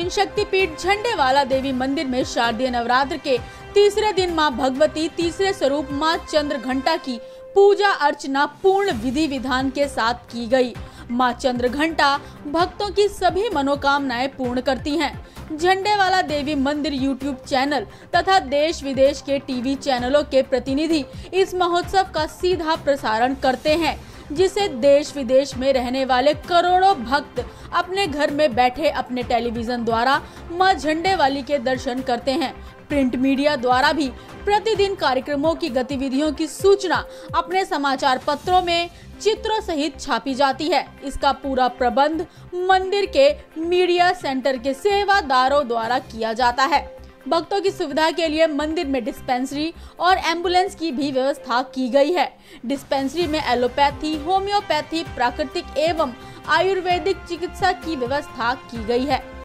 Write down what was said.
प्राचीन शक्तिपीठ झंडेवाला देवी मंदिर में शारदीय नवरात्र के तीसरे दिन मां भगवती तीसरे स्वरूप मां चंद्रघंटा की पूजा अर्चना पूर्ण विधि विधान के साथ की गई। मां चंद्रघंटा भक्तों की सभी मनोकामनाएं पूर्ण करती हैं। झंडेवाला देवी मंदिर यूट्यूब चैनल तथा देश विदेश के टीवी चैनलों के प्रतिनिधि इस महोत्सव का सीधा प्रसारण करते हैं, जिसे देश विदेश में रहने वाले करोड़ों भक्त अपने घर में बैठे अपने टेलीविजन द्वारा मां झंडेवाली के दर्शन करते हैं। प्रिंट मीडिया द्वारा भी प्रतिदिन कार्यक्रमों की गतिविधियों की सूचना अपने समाचार पत्रों में चित्रों सहित छापी जाती है। इसका पूरा प्रबंध मंदिर के मीडिया सेंटर के सेवादारों द्वारा किया जाता है। भक्तों की सुविधा के लिए मंदिर में डिस्पेंसरी और एम्बुलेंस की भी व्यवस्था की गई है। डिस्पेंसरी में एलोपैथी, होम्योपैथी, प्राकृतिक एवं आयुर्वेदिक चिकित्सा की व्यवस्था की गई है।